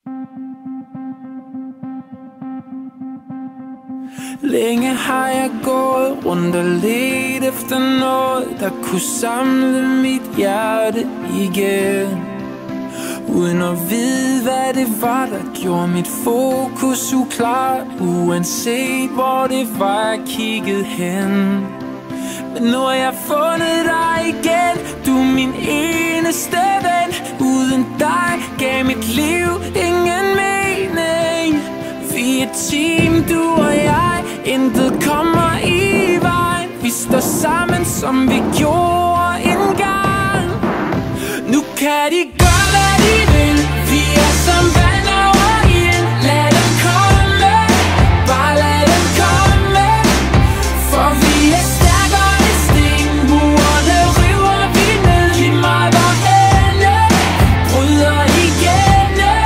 Længe har jeg gået rundt og let efter noget, der kunne samle mit hjerte igen, uden at vide, hvad det var, der gjorde mit fokus uklart, uanset hvor det var, jeg kiggede hen. Men nu har jeg fundet dig igen, du er min eneste ven. Uden dig gav mit liv ingen mening. Vi er et team, du og jeg, intet kommer i vejen. Vi står sammen, som vi gjorde engang. Nu kan de gøre, hvad de vil. Vi er som vand over ild. Lad dem komme, bare lad dem komme. For vi er stærkere end sten. Murene river vi ned. Giv mig vor ende, bryder igennem.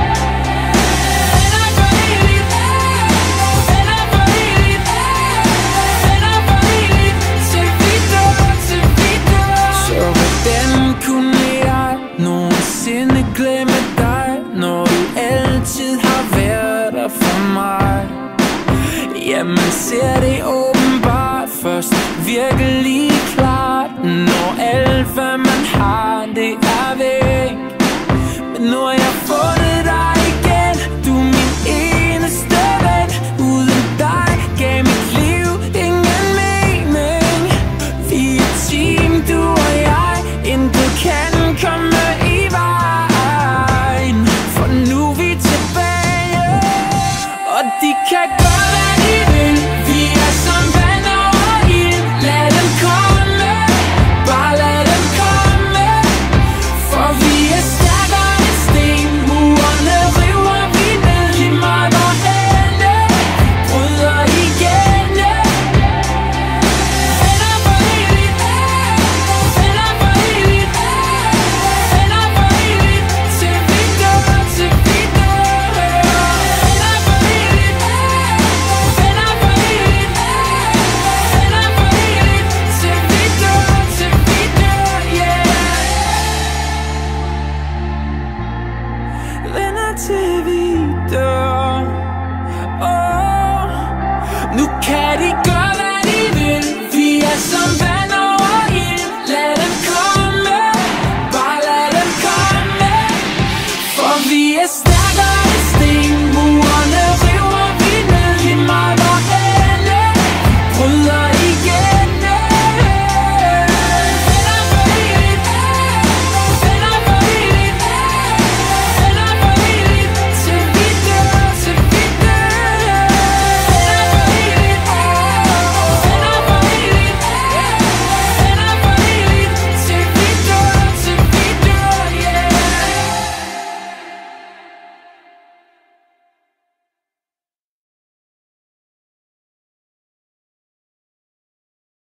Venner for evigt, venner for evigt, venner for evigt. Til vi dør, til vi dør. Så hvordan kunne jeg nogensinde glemme dig, når du altid har været der for mig? Ja, man ser det åbenbart først virkelig klart, når alt hvad man har, det er væk. Men nu har jeg fundet dig igen, du er min eneste ven. Uden dig gav mit liv ingen mening. Vi er et team, du og jeg, intet kan komme i vejen. For nu er vi tilbage, og de kan gøre, hvad de vil. Vi er som vand over ild. Lad dem komme, bare lad dem komme. For vi er stærkere end sten. Murene river vi ned. Giv mig vor ende, bryder igennem. Venner for evigt, venner for evigt, venner for evigt. Til vi dør, til vi dør. Venner for evigt, venner for evigt, venner for evigt. Til vi dør, til vi dør, yeah. Venner til vi dør. Nu kan de gøre, hvad de vil. Vi er som vand over ild. Lad dem komme, bare lad dem komme. For vi er stærkere.